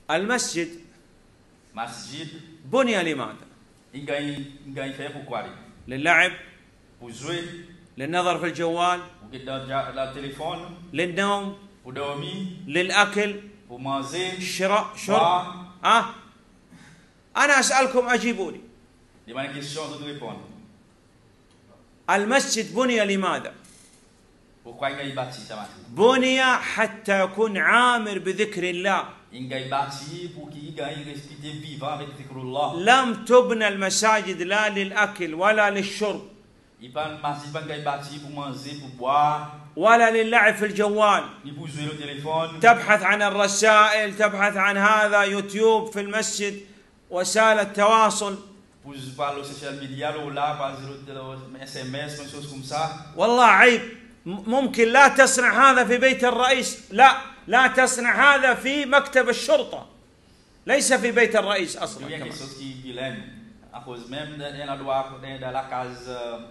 المسجد Masjid, بني لماذا؟ il fait pourquoi? للعب، Pour jouer, للنظر في الجوال، pour que dans le téléphone, للنوم، pour dormir, للأكل، pour manger, شراء، شرب. أنا أسألكم أجيبوني. Il y a une question, je dois répondre. المسجد بني لماذا؟ Pourquoi il a bâti ça masjid? بني حتى يكون عامر بذكر الله. Il a bâti pour qu'il ait une respect vivant avec Zikrullah. لم تبنى المساجد لا للأكل ولا للشرب Il pas un masjid pas bâti pour manger, pour boire, ولا للعب في الجوال. ni pour jouer au téléphone. تبحث عن الرسائل، تبحث عن هذا يوتيوب في المسجد، وسائل التواصل. Pour parler aux social media, là, par SMS, des choses comme ça. والله عيب. ممكن لا تصنع هذا في بيت الرئيس، لا تصنع هذا في مكتب الشرطة، ليس في بيت الرئيس أصلا. Il y a quelque chose qui est vilain. À cause même d'un endroit dans la case,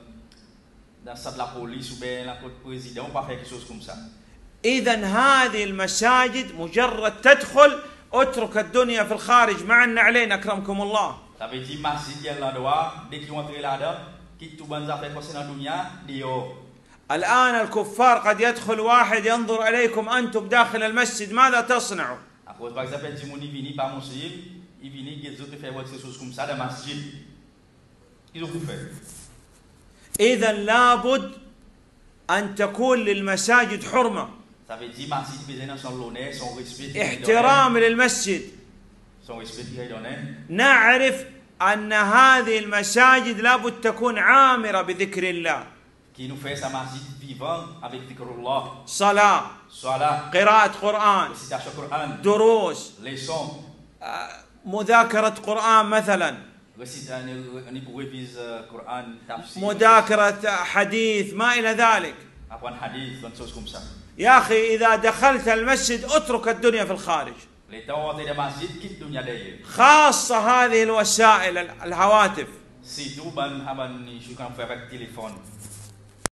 dans la police ou bien la président, on ne peut pas faire quelque chose comme ça. إذن هذه المساجد مجرد تدخل اترك الدنيا في الخارج مع النعلين أكرمكم الله. Ça veut dire masjid il y a l'endroit, dès qu'ils entrent là-dedans, quitte tout bonnes affaires concernant la dunya, dehors. الآن الكفار قد يدخل واحد ينظر إليكم أنتم داخل المسجد، ماذا تصنعوا؟ À cause par exemple, si mon vini pas musulman, il vini qu'ils autres faire quelque chose comme ça dans masjid. Ils ont fait. إذن لابد أن تكون للمساجد حرمة. Ça veut dire masjid besoin son l'honneur, son respect. احترام للمسجد. Son respect qui est donné. نعرف أن هذه المساجد لابد تكون عامرة بذكر الله. Qui nous fait sa masjid vivant avec Zikrullah. صلاة، Salat, قراءة قرآن، récitation Coran, دروس، leçon, مذاكرة قرآن مثلا، on pour réviser Coran, tafsir, مذاكرة حديث، ما إلى ذلك. apprendre hadith, des choses comme ça. يا أخي إذا دخلت المسجد اترك الدنيا في الخارج، Les temps où on est dans masjid, quitte dunya derrière. خاصة هذه الوسائل الهواتف. Si tout ban haban, je suis quand faire avec téléphone.